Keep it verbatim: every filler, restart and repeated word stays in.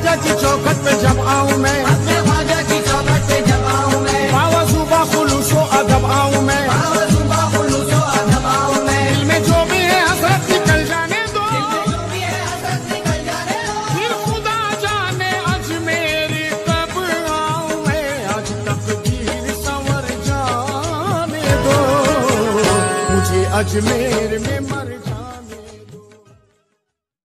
ख्वाजा की चौखट पे जब आऊं मैं, अपने ख्वाजा की चौखट पे जब आऊं मैं, बावजू बाखुलूसो अदब आऊं मैं, बावजू बाखुलूसो अदब आऊं मैं। दिल में जो भी है हसरत निकल जाने दो, दिल में जो भी है हसरत निकल जाने दो। फिर खुदा जाने अजमेर कब आऊं मैं, आज तकदीर संवर जाने दो, मुझे अजमेर में मर जा।